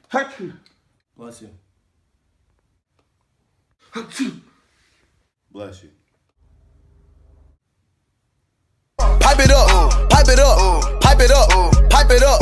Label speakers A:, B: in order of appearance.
A: Achoo.
B: Bless you.
A: Achoo.
B: Bless you.
C: Pipe it up, pipe it up, pipe it up, pipe it up.